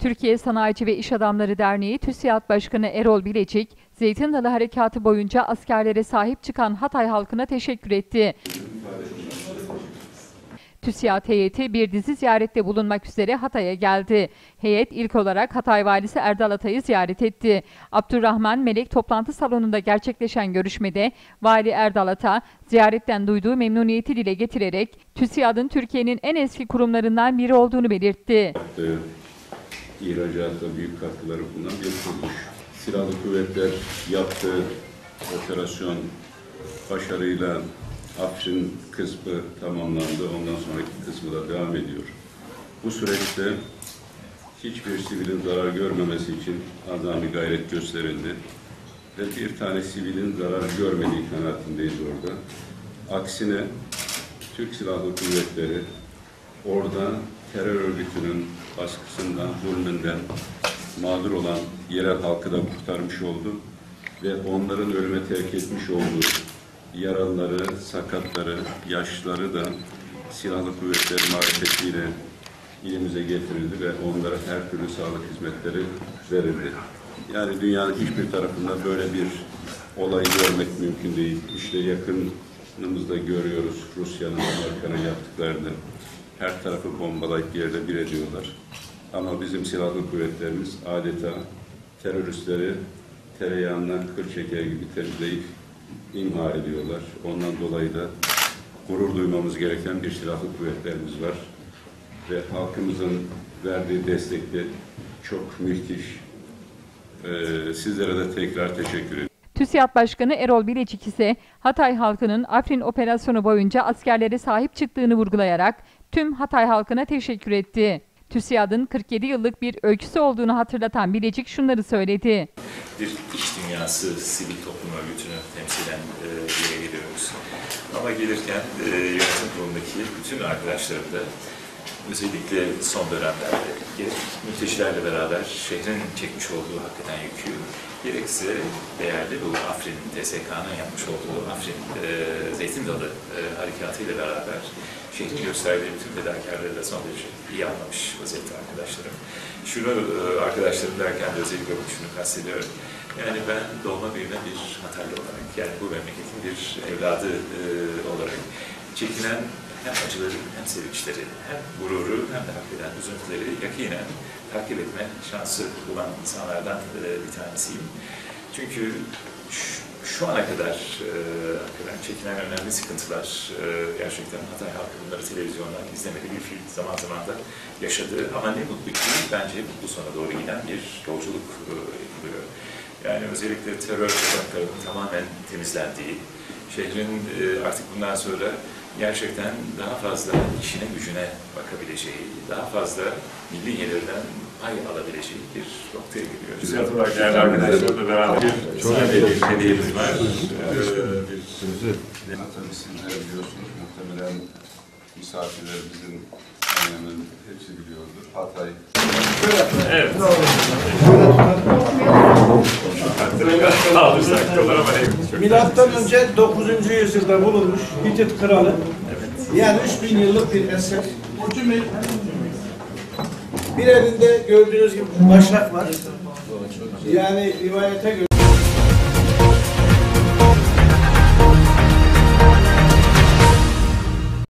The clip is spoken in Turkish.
Türkiye Sanayici ve İş Adamları Derneği TÜSİAD Başkanı Erol Bilecik, Zeytin Dalı Harekatı boyunca askerlere sahip çıkan Hatay halkına teşekkür etti. TÜSİAD heyeti bir dizi ziyarette bulunmak üzere Hatay'a geldi. Heyet ilk olarak Hatay Valisi Erdal Atay'ı ziyaret etti. Abdurrahman Melek toplantı salonunda gerçekleşen görüşmede Vali Erdal Ata, ziyaretten duyduğu memnuniyeti dile getirerek TÜSİAD'ın Türkiye'nin en eski kurumlarından biri olduğunu belirtti. İhracatta büyük katkıları bulunan bir kuruluş. Silahlı kuvvetler yaptığı operasyon başarıyla Afrin kısmı tamamlandı. Ondan sonraki kısmı da devam ediyor. Bu süreçte hiçbir sivilin zarar görmemesi için azami gayret gösterildi. Ve bir tane sivilin zarar görmediği kanaatindeyiz orada. Aksine Türk Silahlı Kuvvetleri orada terör örgütünün baskısından, zulmünden mağdur olan yerel halkı da kurtarmış oldu ve onların ölüme terk etmiş olduğu yaralıları, sakatları, yaşlıları da silahlı kuvvetler marifetiyle ilimize getirildi ve onlara her türlü sağlık hizmetleri verildi. Yani dünyanın hiçbir tarafında böyle bir olay görmek mümkün değil. İşte yakınımızda görüyoruz Rusya'nın Amerika'nın yaptıklarını. Her tarafı bombalayıp yerle bir ediyorlar. Ama bizim silahlı kuvvetlerimiz adeta teröristleri tereyağından kıl çeker gibi temizleyip imha ediyorlar. Ondan dolayı da gurur duymamız gereken bir silahlı kuvvetlerimiz var. Ve halkımızın verdiği destek de çok müthiş. Sizlere de tekrar teşekkür ederim. TÜSİAD Başkanı Erol Bilecik ise Hatay halkının Afrin operasyonu boyunca askerlere sahip çıktığını vurgulayarak tüm Hatay halkına teşekkür etti. TÜSİAD'ın 47 yıllık bir öyküsü olduğunu hatırlatan Bilecik şunları söyledi. Bir iş dünyası, sivil toplum örgütünü temsilen yere geliyoruz. Ama gelirken yönetim kurulundaki bütün arkadaşlarım da özellikle son dönemlerde gerek mültecilerle beraber şehrin çekmiş olduğu hakikaten yükü, gerekse değerli bu Afrin TSK'nın yapmış olduğu Afrin Zeytin Dalı harekatı ile beraber şehrin gösterdiği bütün fedakarlığı da son derece iyi anlamış vaziyette arkadaşlarım. Şunu arkadaşlarım derken de özellikle şunu kastediyorum. Yani ben doğma büyüme bir Hataylı olarak, yani bu memleketin bir evladı olarak çekinen hem acıları hem sevinçleri, hem gururu hem de hakikaten üzüntüleri yakinen takip etme şansı bulan insanlardan bir tanesiyim. Çünkü şu ana kadar hakikaten çekilen önemli sıkıntılar, gerçekten Hatay halkı bunları televizyondan izlemeli bir film zaman zaman da yaşadı. Ama ne mutlu ki bence bu sona doğru giden bir yolculuk yapılıyor. Yani özellikle terör tuzaklarının tamamen temizlendiği, şehrin artık bundan sonra gerçekten daha fazla işine gücüne bakabileceği, daha fazla milli gelirden pay alabileceği bir noktaya gidiyoruz. Güzel olarak değerli arkadaşlarla beraber çok bir hediyemiz var. Tabii sizler biliyorsunuz, muhtemelen misafirlerimizin hemen hepsi biliyordur. Hatay. Evet. Milattan önce 9. yüzyılda bulunmuş Hitit kralı. Yani 3000 yıllık bir eser. Bir elinde gördüğünüz gibi başak var. Yani rivayete göre